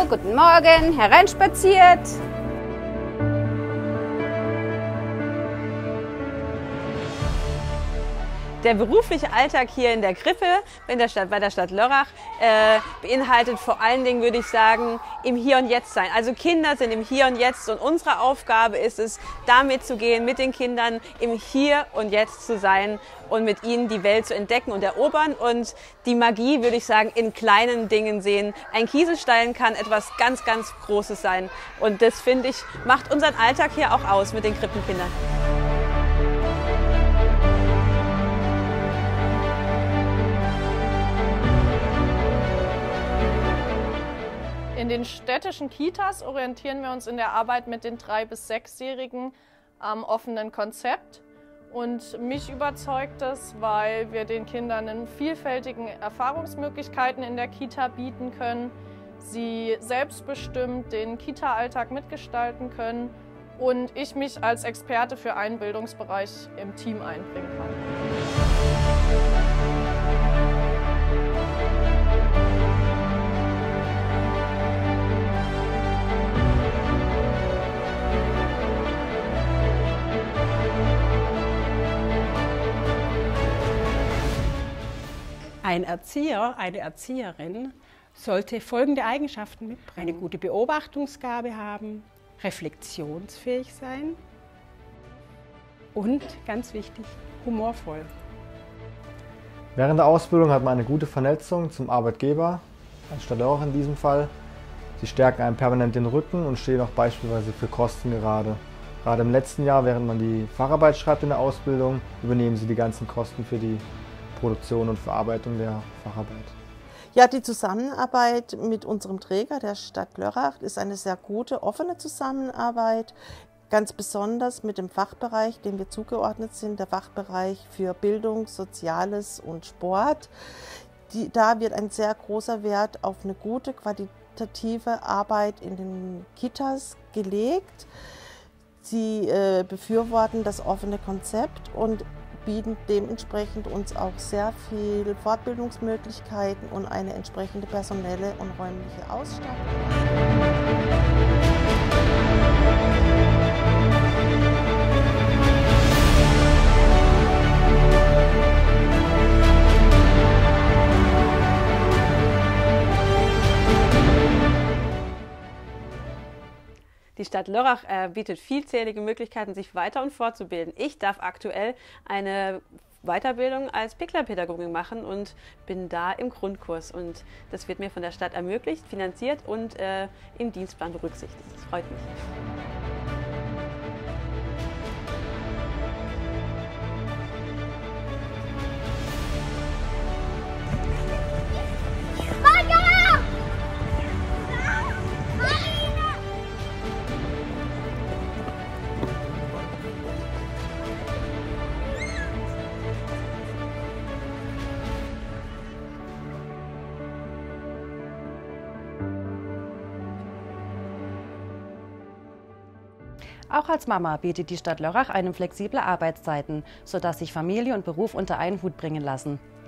guten Morgen, hereinspaziert. Der berufliche Alltag hier in der Krippe bei der Stadt Lörrach beinhaltet vor allen Dingen, würde ich sagen, im Hier und Jetzt sein. Also Kinder sind im Hier und Jetzt und unsere Aufgabe ist es, damit zu gehen, mit den Kindern im Hier und Jetzt zu sein und mit ihnen die Welt zu entdecken und erobern und die Magie, würde ich sagen, in kleinen Dingen sehen. Ein Kieselstein kann etwas ganz, ganz Großes sein und das, finde ich, macht unseren Alltag hier auch aus mit den Krippenkindern. In den städtischen Kitas orientieren wir uns in der Arbeit mit den 3- bis 6-Jährigen am offenen Konzept. Und mich überzeugt es, weil wir den Kindern in vielfältigen Erfahrungsmöglichkeiten in der Kita bieten können, sie selbstbestimmt den Kita-Alltag mitgestalten können und ich mich als Experte für einen Bildungsbereich im Team einbringen kann. Ein Erzieher, eine Erzieherin sollte folgende Eigenschaften mitbringen: eine gute Beobachtungsgabe haben, reflexionsfähig sein und, ganz wichtig, humorvoll. Während der Ausbildung hat man eine gute Vernetzung zum Arbeitgeber, als Stadt Lörrach in diesem Fall. Sie stärken einem permanent den Rücken und stehen auch beispielsweise für Kosten gerade. Gerade im letzten Jahr, während man die Facharbeit schreibt in der Ausbildung, übernehmen sie die ganzen Kosten für die Produktion und Verarbeitung der Facharbeit. Ja, die Zusammenarbeit mit unserem Träger, der Stadt Lörrach, ist eine sehr gute, offene Zusammenarbeit. Ganz besonders mit dem Fachbereich, dem wir zugeordnet sind, der Fachbereich für Bildung, Soziales und Sport. Da wird ein sehr großer Wert auf eine gute, qualitative Arbeit in den Kitas gelegt. Sie befürworten das offene Konzept und bieten dementsprechend uns auch sehr viel Fortbildungsmöglichkeiten und eine entsprechende personelle und räumliche Ausstattung. Die Stadt Lörrach bietet vielzählige Möglichkeiten, sich weiter und fortzubilden. Ich darf aktuell eine Weiterbildung als Picklerpädagogin machen und bin da im Grundkurs. Und das wird mir von der Stadt ermöglicht, finanziert und im Dienstplan berücksichtigt. Das freut mich. Auch als Mama bietet die Stadt Lörrach einem flexible Arbeitszeiten, sodass sich Familie und Beruf unter einen Hut bringen lassen.